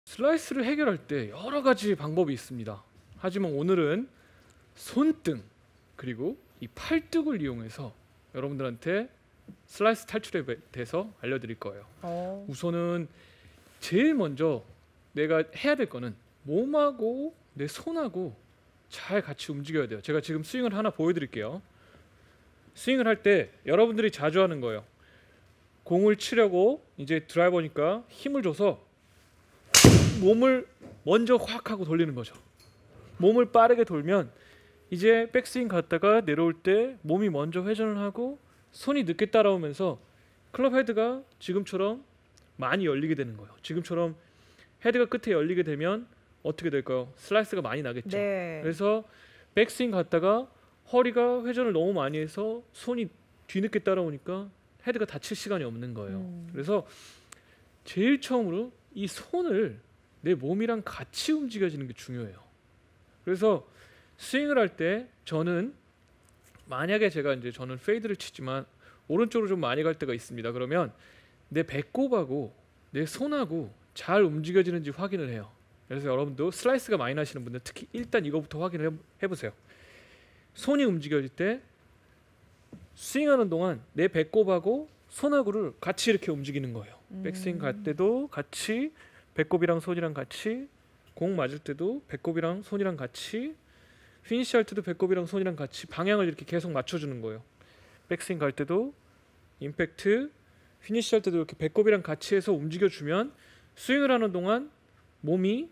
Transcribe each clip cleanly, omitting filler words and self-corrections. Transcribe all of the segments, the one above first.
슬라이스를 해결할 때 여러 가지 방법이 있습니다. 하지만 오늘은 손등 그리고 이 팔뚝을 이용해서 여러분들한테 슬라이스 탈출에 대해서 알려드릴 거예요. 우선은 제일 먼저 내가 해야 될 거는 몸하고 내 손하고 잘 같이 움직여야 돼요. 제가 지금 스윙을 하나 보여드릴게요. 스윙을 할 때 여러분들이 자주 하는 거예요. 공을 치려고 이제 드라이버니까 힘을 줘서 몸을 먼저 확 하고 돌리는 거죠. 몸을 빠르게 돌면 이제 백스윙 갔다가 내려올 때 몸이 먼저 회전을 하고 손이 늦게 따라오면서 클럽 헤드가 지금처럼 많이 열리게 되는 거예요. 지금처럼 헤드가 끝에 열리게 되면 어떻게 될까요? 슬라이스가 많이 나겠죠. 네. 그래서 백스윙 갔다가 허리가 회전을 너무 많이 해서 손이 뒤늦게 따라오니까 헤드가 다칠 시간이 없는 거예요. 그래서 제일 처음으로 이 손을 내 몸이랑 같이 움직여지는 게 중요해요. 그래서 스윙을 할 때 저는 만약에 저는 페이드를 치지만 오른쪽으로 좀 많이 갈 때가 있습니다. 그러면 내 배꼽하고 내 손하고 잘 움직여지는지 확인을 해요. 그래서 여러분도 슬라이스가 많이 나시는 분들 특히 일단 이거부터 확인을 해보세요. 손이 움직여질 때 스윙하는 동안 내 배꼽하고 손하고를 같이 이렇게 움직이는 거예요. 백스윙 갈 때도 같이 배꼽이랑 손이랑 같이, 공 맞을 때도 배꼽이랑 손이랑 같이, 피니시 할 때도 배꼽이랑 손이랑 같이 방향을 이렇게 계속 맞춰주는 거예요. 백스윙 갈 때도 임팩트, 피니시 할 때도 이렇게 배꼽이랑 같이 해서 움직여주면 스윙을 하는 동안 몸이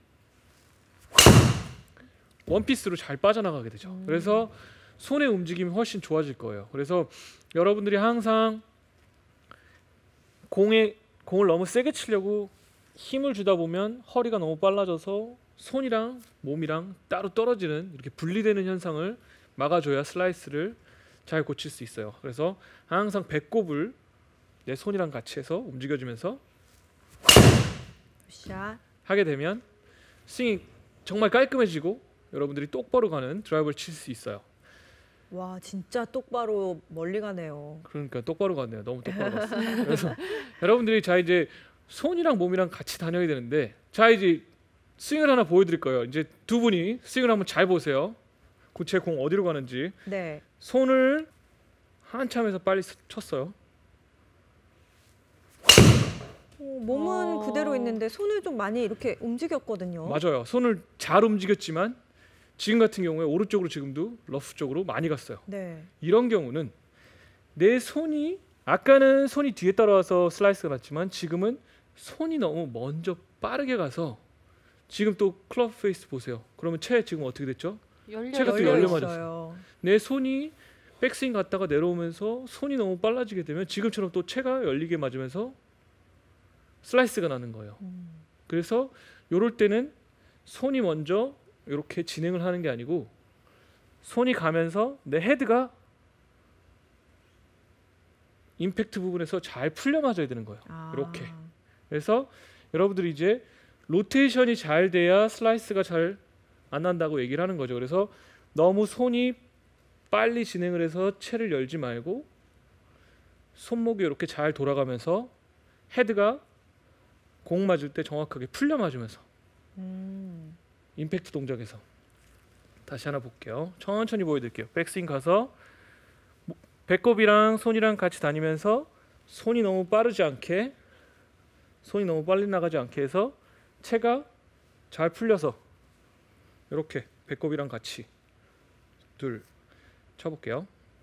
원피스로 잘 빠져나가게 되죠. 그래서 손의 움직임이 훨씬 좋아질 거예요. 그래서 여러분들이 항상 공을 너무 세게 치려고 힘을 주다 보면 허리가 너무 빨라져서 손이랑 몸이랑 따로 떨어지는 이렇게 분리되는 현상을 막아줘야 슬라이스를 잘 고칠 수 있어요. 그래서 항상 배꼽을 내 손이랑 같이 해서 움직여주면서 샷. 하게 되면 스윙이 정말 깔끔해지고 여러분들이 똑바로 가는 드라이브를 칠 수 있어요. 와, 진짜 똑바로 멀리 가네요. 그러니까 똑바로 갔네요. 너무 똑바로 갔어요. 그래서 여러분들이 자 이제 손이랑 몸이랑 같이 다녀야 되는데 자 이제 스윙을 하나 보여드릴 거예요. 이제 두 분이 스윙을 한번 잘 보세요. 제 공 어디로 가는지. 네. 손을 한참 해서 빨리 쳤어요. 몸은 그대로 있는데 손을 좀 많이 이렇게 움직였거든요. 맞아요. 손을 잘 움직였지만 지금 같은 경우에 오른쪽으로 지금도 러프 쪽으로 많이 갔어요. 네. 이런 경우는 내 손이 아까는 손이 뒤에 따라와서 슬라이스가 났지만 지금은 손이 너무 먼저 빠르게 가서 지금 또 클럽 페이스 보세요. 그러면 채 지금 어떻게 됐죠? 채가 또 열려 맞았어요. 내 손이 백스윙 갔다가 내려오면서 손이 너무 빨라지게 되면 지금처럼 또 채가 열리게 맞으면서 슬라이스가 나는 거예요. 그래서 이럴 때는 손이 먼저 이렇게 진행을 하는 게 아니고 손이 가면서 내 헤드가 임팩트 부분에서 잘 풀려 맞아야 되는 거예요. 이렇게. 그래서 여러분들이 이제 로테이션이 잘 돼야 슬라이스가 잘 안 난다고 얘기를 하는 거죠. 그래서 너무 손이 빨리 진행을 해서 채를 열지 말고 손목이 이렇게 잘 돌아가면서 헤드가 공 맞을 때 정확하게 풀려 맞으면서 임팩트 동작에서 다시 하나 볼게요. 천천히 보여드릴게요. 백스윙 가서 배꼽이랑 손이랑 같이 다니면서 손이 너무 빠르지 않게, 손이 너무 빨리 나가지 않게 해서 채가 잘 풀려서 이렇게 배꼽이랑 같이 둘 쳐볼게요.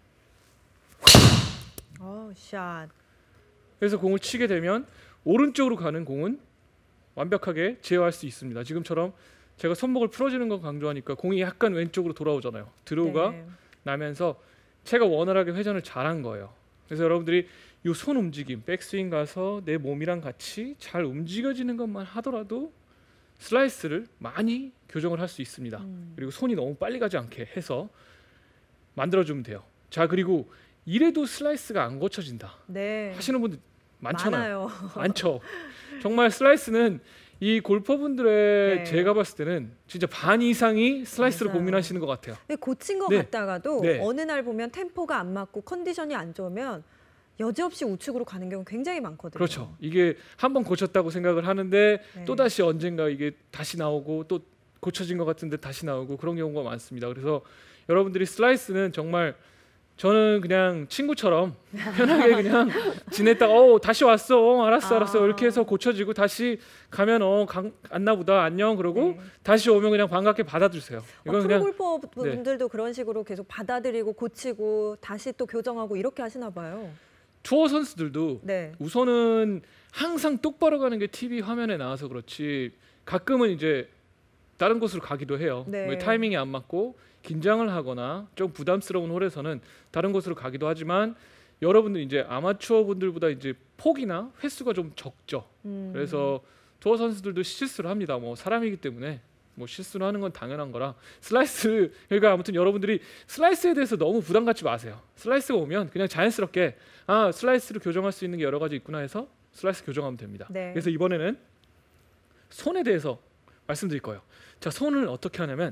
샷. 그래서 공을 치게 되면 오른쪽으로 가는 공은 완벽하게 제어할 수 있습니다. 지금처럼 제가 손목을 풀어주는 거 강조하니까 공이 약간 왼쪽으로 돌아오잖아요. 드로우가 나면서 채가 원활하게 회전을 잘한 거예요. 그래서 여러분들이 이 손 움직임, 백스윙 가서 내 몸이랑 같이 잘 움직여지는 것만 하더라도 슬라이스를 많이 교정을 할 수 있습니다. 그리고 손이 너무 빨리 가지 않게 해서 만들어주면 돼요. 자, 그리고 이래도 슬라이스가 안 고쳐진다 하시는 분들 많잖아요. 많죠. 정말 슬라이스는 이 골퍼분들의 제가 봤을 때는 진짜 반 이상이 슬라이스를 고민하시는 것 같아요. 근데 고친 것 같다가도 어느 날 보면 템포가 안 맞고 컨디션이 안 좋으면 여지없이 우측으로 가는 경우 굉장히 많거든요. 그렇죠. 이게 한번 고쳤다고 생각을 하는데 네. 또 다시 언젠가 이게 다시 나오고 또 고쳐진 것 같은데 다시 나오고 그런 경우가 많습니다. 그래서 여러분들이 슬라이스는 정말 저는 그냥 친구처럼 편하게 그냥 지냈다가 다시 왔어, 알았어 이렇게 해서 고쳐지고 다시 가면 안나보다 안녕 그러고 네. 다시 오면 그냥 반갑게 받아주세요. 이건 그냥 프로골퍼 분들도 그런 식으로 계속 받아들이고 고치고 다시 또 교정하고 이렇게 하시나 봐요. 투어 선수들도 네. 우선은 항상 똑바로 가는 게 TV 화면에 나와서 그렇지 가끔은 이제 다른 곳으로 가기도 해요. 네. 왜 타이밍이 안 맞고 긴장을 하거나 좀 부담스러운 홀에서는 다른 곳으로 가기도 하지만 여러분들 이제 아마추어 분들보다 이제 폭이나 횟수가 좀 적죠. 그래서 투어 선수들도 실수를 합니다. 뭐 사람이기 때문에 뭐 실수를 하는 건 당연한 거라 슬라이스 그러니까 아무튼 여러분들이 슬라이스에 대해서 너무 부담 갖지 마세요. 슬라이스가 오면 그냥 자연스럽게 슬라이스를 교정할 수 있는 게 여러 가지 있구나 해서 슬라이스 교정하면 됩니다. 네. 그래서 이번에는 손에 대해서 말씀드릴 거예요. 자, 손을 어떻게 하냐면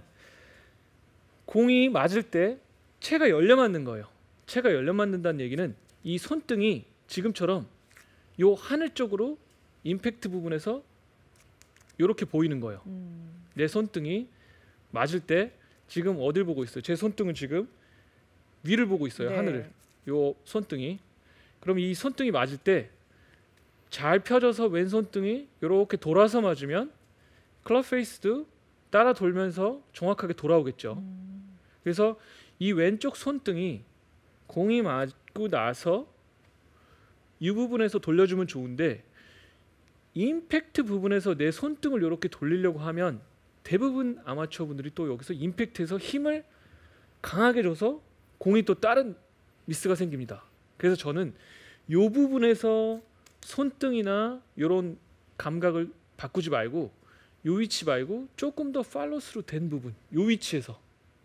공이 맞을 때 채가 열려 맞는 거예요. 채가 열려 맞는다는 얘기는 이 손등이 지금처럼 요 하늘 쪽으로 임팩트 부분에서 이렇게 보이는 거예요. 내 손등이 맞을 때 지금 어딜 보고 있어요? 제 손등은 지금 위를 보고 있어요. 네. 하늘을. 요 손등이. 그럼 이 손등이 맞을 때 잘 펴져서 왼손등이 이렇게 돌아서 맞으면 클럽 페이스도 따라 돌면서 정확하게 돌아오겠죠. 그래서 이 왼쪽 손등이 공이 맞고 나서 이 부분에서 돌려주면 좋은데 임팩트 부분에서 내 손등을 이렇게 돌리려고 하면 대부분 아마추어 분들이 또 여기서 임팩트에서 힘을 강하게 줘서 공이 또 다른 미스가 생깁니다. 그래서 저는 이 부분에서 손등이나 이런 감각을 바꾸지 말고 이 위치 말고 조금 더 팔로스루 된 부분 이 위치에서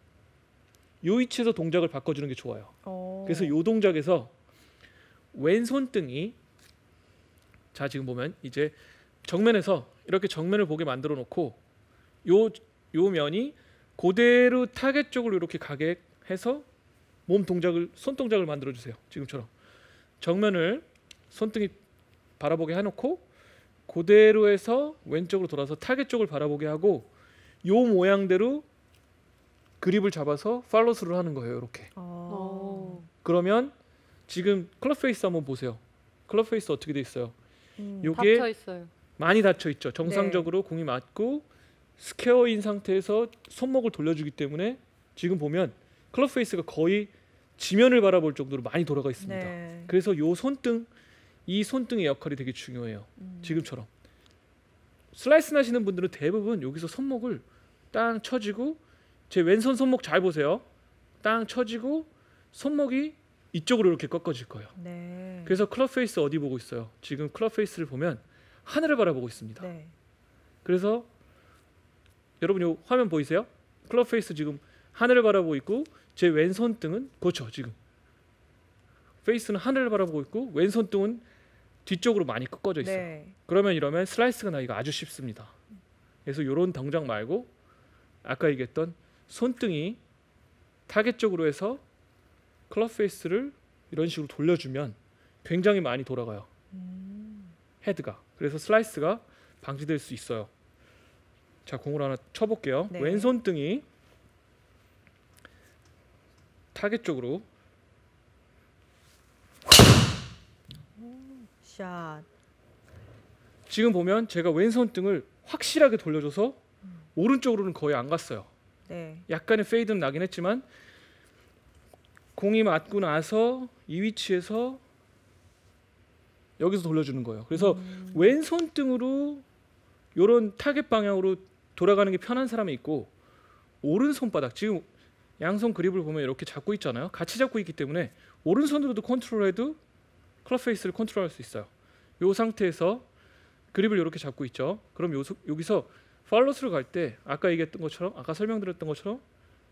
동작을 바꿔주는 게 좋아요. 그래서 이 동작에서 왼손등이 자 지금 보면 이제 정면에서 이렇게 정면을 보게 만들어 놓고 요 면이 그대로 타겟 쪽으로 이렇게 가게 해서 손 동작을 만들어 주세요. 지금처럼 정면을 손등이 바라보게 해놓고 그대로 해서 왼쪽으로 돌아서 타겟 쪽을 바라보게 하고 요 모양대로 그립을 잡아서 팔로스루를 하는 거예요. 이렇게. 그러면 지금 클럽 페이스 한번 보세요. 클럽 페이스 어떻게 돼 있어요? 요게 닫혀 있어요. 많이 닫혀 있죠. 정상적으로 공이 맞고 스퀘어인 상태에서 손목을 돌려주기 때문에 지금 보면 클럽 페이스가 거의 지면을 바라볼 정도로 많이 돌아가 있습니다. 네. 그래서 이 손등의 역할이 되게 중요해요. 지금처럼 슬라이스 나시는 분들은 대부분 여기서 손목을 땅 쳐지고 제 왼손 손목 잘 보세요. 땅 쳐지고 손목이 이쪽으로 이렇게 꺾어질 거예요. 네. 그래서 클럽 페이스 어디 보고 있어요? 지금 클럽 페이스를 보면 하늘을 바라보고 있습니다. 네. 그래서 여러분 요 화면 보이세요? 클럽 페이스 지금 하늘을 바라보고 있고 제 왼손등은 그렇죠. 지금 페이스는 하늘을 바라보고 있고 왼손등은 뒤쪽으로 많이 꺾어져 있어요. 네. 그러면 이러면 슬라이스가 나기가 아주 쉽습니다. 그래서 이런 동작 말고 아까 얘기했던 손등이 타겟 쪽으로 해서 클럽 페이스를 이런 식으로 돌려주면 굉장히 많이 돌아가요. 헤드가. 그래서 슬라이스가 방지될 수 있어요. 자, 공을 하나 쳐볼게요. 네. 왼손등이 타겟 쪽으로 샷. 지금 보면 제가 왼손등을 확실하게 돌려줘서 오른쪽으로는 거의 안 갔어요. 네. 약간의 페이드는 나긴 했지만 공이 맞고 나서 이 위치에서 여기서 돌려주는 거예요. 그래서 왼손등으로 이런 타겟 방향으로 돌아가는 게 편한 사람이 있고 오른손바닥 지금 양손 그립을 보면 이렇게 잡고 있잖아요. 같이 잡고 있기 때문에 오른손으로도 컨트롤해도 클럽 페이스를 컨트롤할 수 있어요. 이 상태에서 그립을 이렇게 잡고 있죠. 그럼 여기서 팔로스로 갈 때 아까 얘기했던 것처럼 아까 설명드렸던 것처럼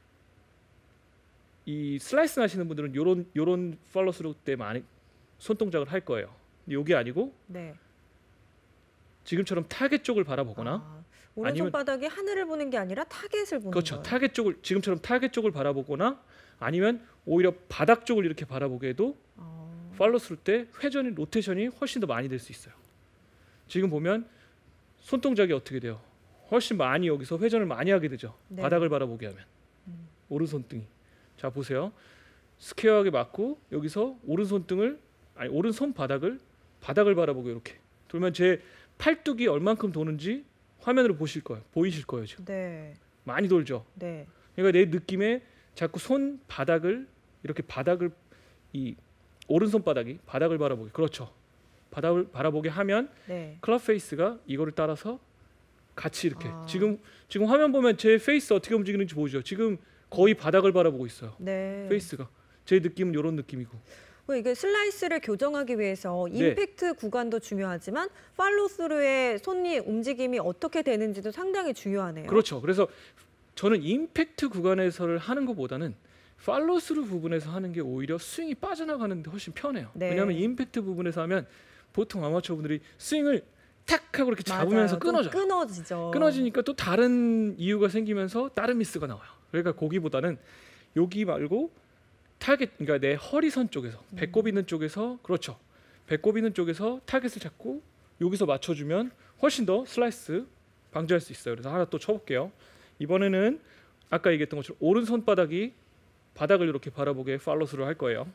이 슬라이스 하시는 분들은 요런 팔로스로 때 많이 손 동작을 할 거예요. 근데 이게 아니고 네. 지금처럼 타겟 쪽을 바라보거나 오른손 바닥이 하늘을 보는 게 아니라 타겟을 보는 그렇죠. 거예요. 타겟 쪽을 지금처럼 타겟 쪽을 바라보거나 아니면 오히려 바닥 쪽을 이렇게 바라보게 해도 팔로스루 때 회전이 로테이션이 훨씬 더 많이 될 수 있어요. 지금 보면 손동작이 어떻게 돼요? 훨씬 많이 여기서 회전을 많이 하게 되죠. 네. 바닥을 바라보게 하면 오른손등이. 자 보세요. 스퀘어하게 맞고 여기서 오른손 바닥을 바라보고 이렇게 돌면 제 팔뚝이 얼만큼 도는지 화면으로 보이실 거예요 지금. 네. 많이 돌죠. 네. 그러니까 내 느낌에 자꾸 손 바닥을 이렇게 이 오른손 바닥이 바닥을 바라보게. 그렇죠. 바닥을 바라보게 하면 네. 클럽 페이스가 이거를 따라서 같이 이렇게 지금 화면 보면 제 페이스 어떻게 움직이는지 보이죠. 지금 거의 바닥을 바라보고 있어요. 네. 페이스가. 제 느낌은 이런 느낌이고. 이게 슬라이스를 교정하기 위해서 네. 임팩트 구간도 중요하지만 팔로스루의 손이 움직임이 어떻게 되는지도 상당히 중요하네요. 그렇죠. 그래서 저는 임팩트 구간에서를 하는 것보다는 팔로스루 부분에서 하는 게 오히려 스윙이 빠져나가는데 훨씬 편해요. 네. 왜냐하면 임팩트 부분에서 하면 보통 아마추어 분들이 스윙을 탁 하고 이렇게 잡으면서 맞아요. 좀 끊어져요. 끊어지죠. 끊어지니까 또 다른 이유가 생기면서 다른 미스가 나와요. 그러니까 거기보다는 여기 말고 타겟, 그러니까 내 허리선 쪽에서 배꼽 있는 쪽에서, 그렇죠. 배꼽 있는 쪽에서 타겟을 잡고 여기서 맞춰주면 훨씬 더 슬라이스 방지할 수 있어요. 그래서 하나 또 쳐볼게요. 이번에는 아까 얘기했던 것처럼 오른손 바닥이 바닥을 이렇게 바라보게 팔로스를 할 거예요.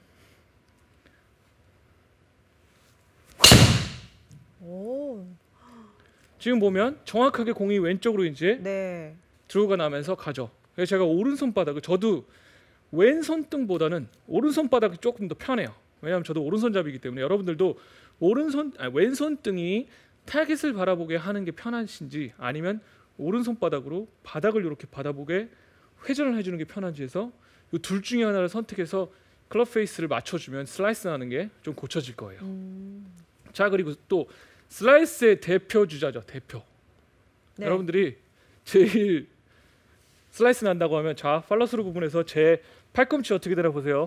오. 지금 보면 정확하게 공이 왼쪽으로 이제 네. 드로우가 나면서 가죠. 그래서 제가 오른손 바닥을, 저도 왼손 등보다는 오른손 바닥이 조금 더 편해요. 왜냐하면 저도 오른손잡이기 때문에. 여러분들도 왼손 등이 타겟을 바라보게 하는 게 편하신지, 아니면 오른손 바닥으로 바닥을 이렇게 바라보게 회전을 해주는 게 편한지 해서 이 둘 중에 하나를 선택해서 클럽 페이스를 맞춰주면 슬라이스 나는 게 좀 고쳐질 거예요. 자, 그리고 또 슬라이스의 대표 주자죠. 대표. 네. 여러분들이 제일 슬라이스 난다고 하면, 자, 팔로스루 부분에서 제 팔꿈치 어떻게 되나 보세요.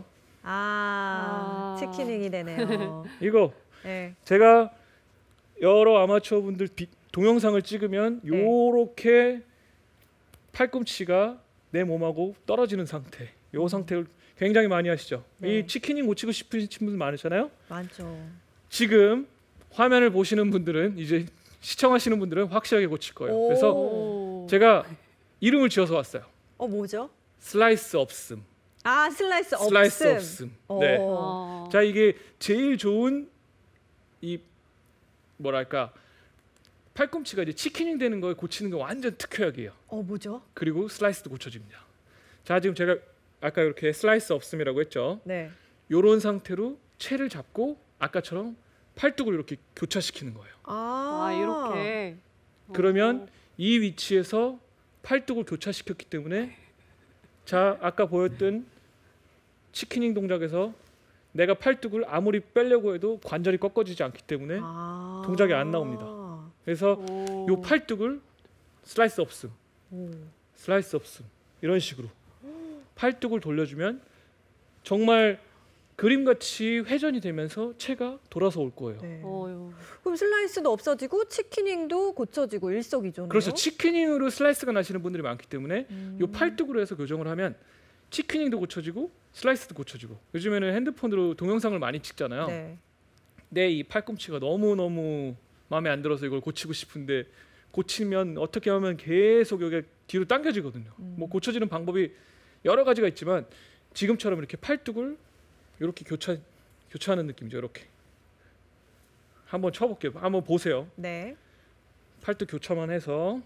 치키닝이 되네요. 이거 네. 제가 여러 아마추어 분들 동영상을 찍으면 네. 요렇게 팔꿈치가 내 몸하고 떨어지는 상태. 요 상태를 굉장히 많이 하시죠. 네. 이 치키닝 고치고 싶으신 분들 많으잖아요. 많죠. 지금 화면을 보시는 분들은, 이제 시청하시는 분들은 확실하게 고칠 거예요. 그래서 오. 제가 이름을 지어서 왔어요. 뭐죠? 슬라이스 없음. 슬라이스 없음. 슬라이스 없음. 네. 자, 이게 제일 좋은 이 뭐랄까, 팔꿈치가 이제 치키닝 되는 걸 고치는 게 완전 특효약이에요. 뭐죠? 그리고 슬라이스도 고쳐집니다. 자, 지금 제가 아까 이렇게 슬라이스 없음이라고 했죠. 네. 요런 상태로 채를 잡고 아까처럼 팔뚝을 이렇게 교차시키는 거예요. 이렇게. 그러면 이 위치에서 팔뚝을 교차시켰기 때문에, 자, 아까 보였던 치키닝 동작에서 내가 팔뚝을 아무리 빼려고 해도 관절이 꺾어지지 않기 때문에 동작이 안 나옵니다. 그래서 요 팔뚝을 슬라이스 없음, 슬라이스 없음, 이런 식으로 팔뚝을 돌려주면 정말 그림같이 회전이 되면서 채가 돌아서 올 거예요. 네. 그럼 슬라이스도 없어지고 치키닝도 고쳐지고 일석이조네요. 그렇죠. 치키닝으로 슬라이스가 나시는 분들이 많기 때문에 요 팔뚝으로 해서 교정을 하면 치키닝도 고쳐지고 슬라이스도 고쳐지고. 요즘에는 핸드폰으로 동영상을 많이 찍잖아요. 네. 내 이 팔꿈치가 너무너무 마음에 안 들어서 이걸 고치고 싶은데, 고치면 어떻게 하면 계속 여기 뒤로 당겨지거든요. 뭐 고쳐지는 방법이 여러 가지가 있지만, 지금처럼 이렇게 팔뚝을 이렇게 교차하는 느낌이죠. 이렇게 한번 쳐볼게요. 한번 보세요. 네. 팔뚝 교차만 해서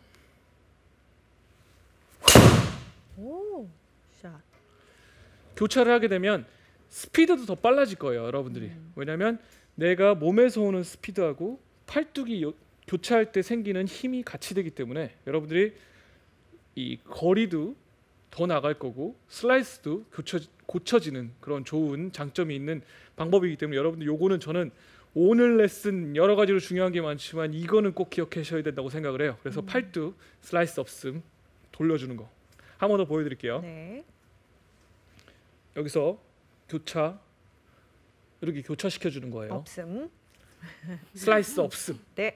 샷. 교차를 하게 되면 스피드도 더 빨라질 거예요, 여러분들이. 왜냐하면 내가 몸에서 오는 스피드하고 팔뚝이 교차할 때 생기는 힘이 같이 되기 때문에 여러분들이 이 거리도 더 나갈 거고 슬라이스도 고쳐지는 그런 좋은 장점이 있는 방법이기 때문에, 여러분들 요거는 저는 오늘 레슨 여러 가지로 중요한 게 많지만 이거는 꼭 기억하셔야 된다고 생각을 해요. 그래서 팔뚝 슬라이스 없음 돌려주는 거 한 번 더 보여드릴게요. 네. 여기서 교차, 이렇게 교차시켜 주는 거예요. 없음. 슬라이스 없음. 네.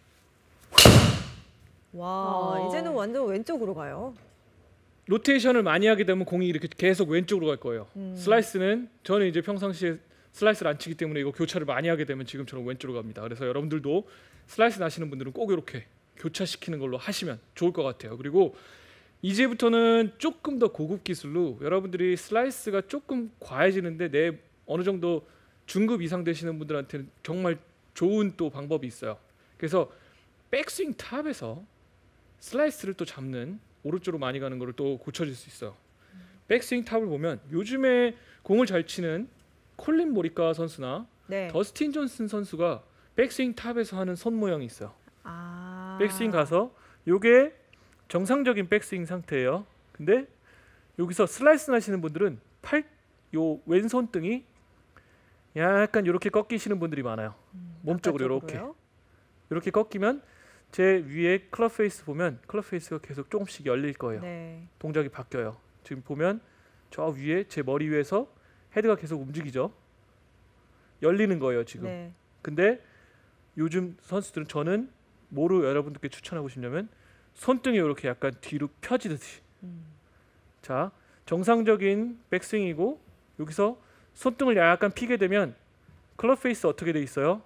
와, 이제는 완전 왼쪽으로 가요. 로테이션을 많이 하게 되면 공이 이렇게 계속 왼쪽으로 갈 거예요. 슬라이스는 저는 이제 평상시에 슬라이스를 안 치기 때문에 이거 교차를 많이 하게 되면 지금처럼 왼쪽으로 갑니다. 그래서 여러분들도 슬라이스 나시는 분들은 꼭 이렇게 교차시키는 걸로 하시면 좋을 것 같아요. 그리고 이제부터는 조금 더 고급 기술로 여러분들이 슬라이스가 조금 과해지는데 내 어느 정도 중급 이상 되시는 분들한테는 정말 좋은 또 방법이 있어요. 그래서 백스윙 탑에서 슬라이스를 또 잡는 오른쪽으로 많이 가는 거를 또 고쳐줄 수 있어요. 백스윙 탑을 보면 요즘에 공을 잘 치는 콜린 모리카 선수나 네. 더스틴 존슨 선수가 백스윙 탑에서 하는 손 모양이 있어요. 아. 백스윙 가서 요게 정상적인 백스윙 상태예요. 근데 여기서 슬라이스 나시는 분들은 요 왼손등이 약간 이렇게 꺾이시는 분들이 많아요. 몸쪽으로 이렇게 꺾이면 제 위에 클럽 페이스 보면 클럽 페이스가 계속 조금씩 열릴 거예요. 네. 동작이 바뀌어요. 지금 보면 저 위에 제 머리 위에서 헤드가 계속 움직이죠. 열리는 거예요 지금. 네. 근데 요즘 선수들은 저는 뭐로 여러분들께 추천하고 싶냐면 손등이 이렇게 약간 뒤로 펴지듯이. 자, 정상적인 백스윙이고 여기서 손등을 약간 피게 되면 클럽 페이스 어떻게 돼 있어요?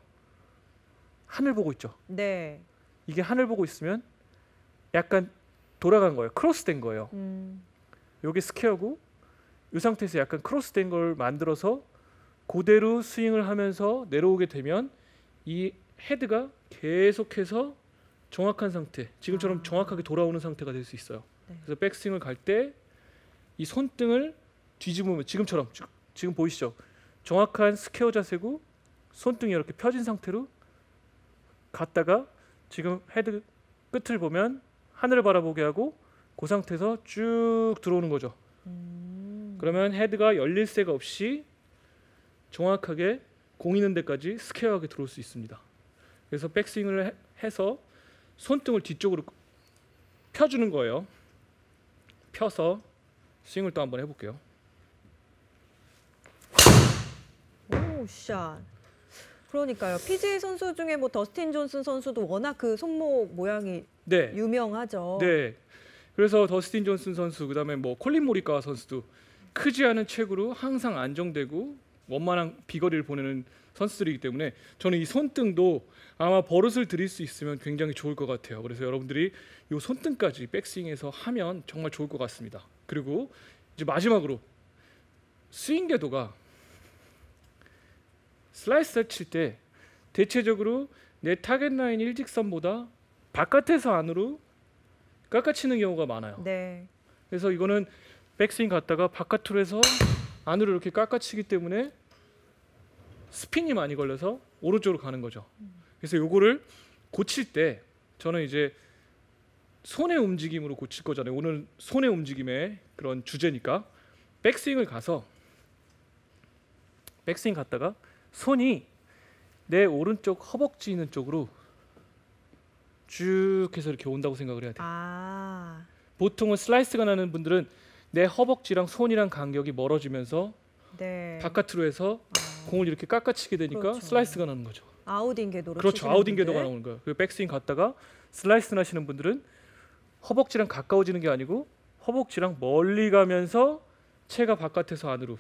하늘 보고 있죠. 네. 이게 하늘 보고 있으면 약간 돌아간 거예요. 크로스된 거예요. 요게 스퀘어고 이 상태에서 약간 크로스된 걸 만들어서 그대로 스윙을 하면서 내려오게 되면 이 헤드가 계속해서 정확한 상태, 지금처럼 정확하게 돌아오는 상태가 될 수 있어요. 네. 그래서 백스윙을 갈 때 이 손등을 뒤집으면 지금처럼 지금 보이시죠? 정확한 스퀘어 자세고 손등이 이렇게 펴진 상태로 갔다가 지금 헤드 끝을 보면 하늘을 바라보게 하고 그 상태에서 쭉 들어오는 거죠. 그러면 헤드가 열릴 새가 없이 정확하게 공 있는 데까지 스퀘어하게 들어올 수 있습니다. 그래서 백스윙을 해서 손등을 뒤쪽으로 펴주는 거예요. 펴서 스윙을 또 한번 해볼게요. 오, 샷. 그러니까요. PGA 선수 중에 뭐 더스틴 존슨 선수도 워낙 그 손목 모양이 네, 유명하죠. 네. 그래서 더스틴 존슨 선수, 그다음에 뭐 콜린 모리카 선수도 크지 않은 체구로 항상 안정되고 원만한 비거리를 보내는 선수들이기 때문에 저는 이 손등도 아마 버릇을 들일 수 있으면 굉장히 좋을 것 같아요. 그래서 여러분들이 이 손등까지 백스윙에서 하면 정말 좋을 것 같습니다. 그리고 이제 마지막으로 스윙 궤도가 슬라이스를 칠 때 대체적으로 내 타겟 라인 일직선보다 바깥에서 안으로 깎아치는 경우가 많아요. 네. 그래서 이거는 백스윙 갔다가 바깥으로 해서 안으로 이렇게 깎아치기 때문에 스핀이 많이 걸려서 오른쪽으로 가는 거죠. 그래서 요거를 고칠 때 저는 이제 손의 움직임으로 고칠 거잖아요. 오늘 손의 움직임의 그런 주제니까 백스윙을 가서 백스윙 갔다가 손이 내 오른쪽 허벅지 있는 쪽으로 쭉 해서 이렇게 온다고 생각을 해야 돼요. 아. 보통은 슬라이스가 나는 분들은 내 허벅지랑 손이랑 간격이 멀어지면서 네. 바깥으로 해서 공을 이렇게 깎아치게 되니까 그렇죠. 슬라이스가 나는 거죠. 아웃인 궤도로 그렇죠. 치시는 아웃인 분들. 궤도가 나오는 거예요. 그리고 백스윙 갔다가 슬라이스 나시는 분들은 허벅지랑 가까워지는 게 아니고 허벅지랑 멀리 가면서 채가 바깥에서 안으로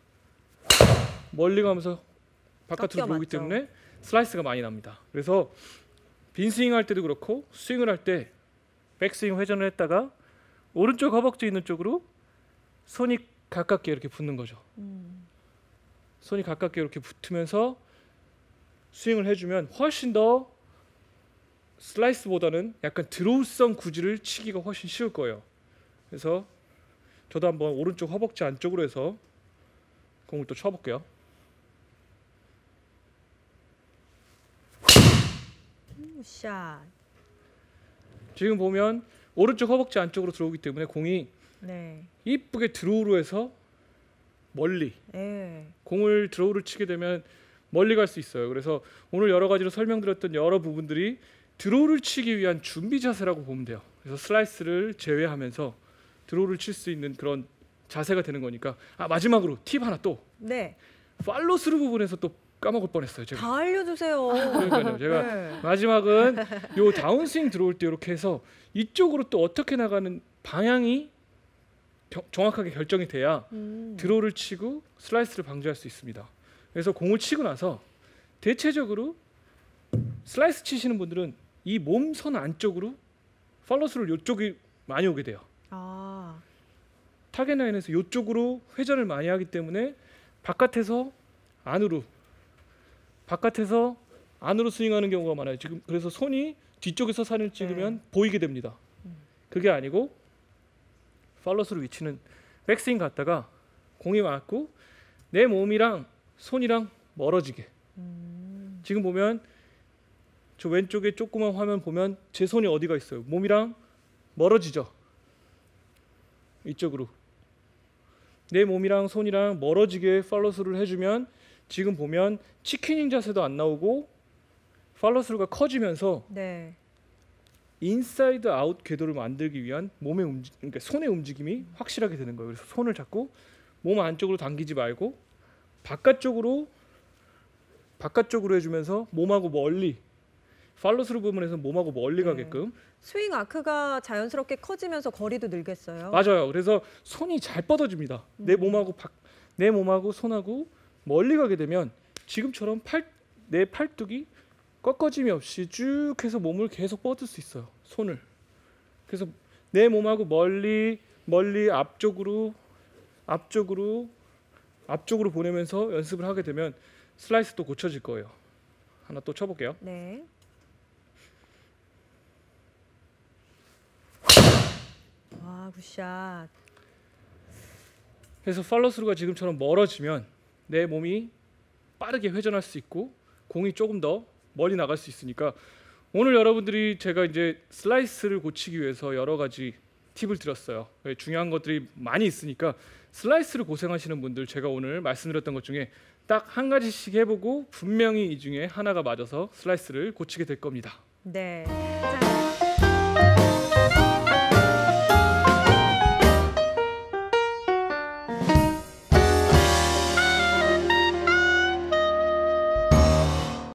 멀리 가면서 바깥으로 들어오기 맞죠. 때문에 슬라이스가 많이 납니다. 그래서 빈 스윙 할 때도 그렇고 스윙을 할 때 백스윙 회전을 했다가 오른쪽 허벅지 있는 쪽으로 손이 가깝게 이렇게 붙는 거죠. 손이 가깝게 이렇게 붙으면서 스윙을 해주면 훨씬 더 슬라이스보다는 약간 드로우성 구질을 치기가 훨씬 쉬울 거예요. 그래서 저도 한번 오른쪽 허벅지 안쪽으로 해서 공을 또 쳐볼게요. 샷. 지금 보면 오른쪽 허벅지 안쪽으로 들어오기 때문에 공이 네. 이쁘게 드로우로 해서 멀리 네. 공을 드로우를 치게 되면 멀리 갈 수 있어요. 그래서 오늘 여러 가지로 설명드렸던 여러 부분들이 드로우를 치기 위한 준비 자세라고 보면 돼요. 그래서 슬라이스를 제외하면서 드로우를 칠 수 있는 그런 자세가 되는 거니까. 마지막으로 팁 하나 또 네. 팔로우 스루 부분에서 또 까먹을 뻔했어요. 제가. 다 알려주세요. 그러니까요. 제가 네. 마지막은 요 다운스윙 들어올 때 이렇게 해서 이쪽으로 또 어떻게 나가는 방향이 정확하게 결정이 돼야 드로우를 치고 슬라이스를 방지할 수 있습니다. 그래서 공을 치고 나서 대체적으로 슬라이스 치시는 분들은 이 몸선 안쪽으로 팔로스를 이쪽이 많이 오게 돼요. 아, 타겟 라인에서 이쪽으로 회전을 많이 하기 때문에 바깥에서 안으로 스윙하는 경우가 많아요. 지금 그래서 손이 뒤쪽에서 사진을 찍으면 보이게 됩니다. 그게 아니고 팔로스로 위치는 백스윙 갔다가 공이 맞고 내 몸이랑 손이랑 멀어지게. 지금 보면 저 왼쪽에 조그만 화면 보면 제 손이 어디가 있어요? 몸이랑 멀어지죠. 이쪽으로 내 몸이랑 손이랑 멀어지게 팔로스를 해주면 지금 보면 치킨잉 자세도 안 나오고 팔로스루가 커지면서 네. 인사이드 아웃 궤도를 만들기 위한 그러니까 손의 움직임이 확실하게 되는 거예요. 그래서 손을 잡고 몸 안쪽으로 당기지 말고 바깥쪽으로 해주면서 몸하고 멀리 팔로스루 부분에서 몸하고 멀리 네. 가게끔. 스윙 아크가 자연스럽게 커지면서 거리도 늘겠어요. 맞아요. 그래서 손이 잘 뻗어집니다. 내 몸하고 손하고 멀리 가게 되면 지금처럼 내 팔뚝이 꺾어짐이 없이 쭉 해서 몸을 계속 뻗을 수 있어요. 손을. 그래서 내 몸하고 멀리 앞쪽으로 보내면서 연습을 하게 되면 슬라이스도 고쳐질 거예요. 하나 또 쳐볼게요. 네. 와, 굿샷. 그래서 팔로스루가 지금처럼 멀어지면 내 몸이 빠르게 회전할 수 있고 공이 조금 더 멀리 나갈 수 있으니까 오늘 여러분들이 제가 이제 슬라이스를 고치기 위해서 여러 가지 팁을 드렸어요. 중요한 것들이 많이 있으니까 슬라이스를 고생하시는 분들 제가 오늘 말씀드렸던 것 중에 딱 한 가지씩 해보고 분명히 이 중에 하나가 맞아서 슬라이스를 고치게 될 겁니다. 네. 자,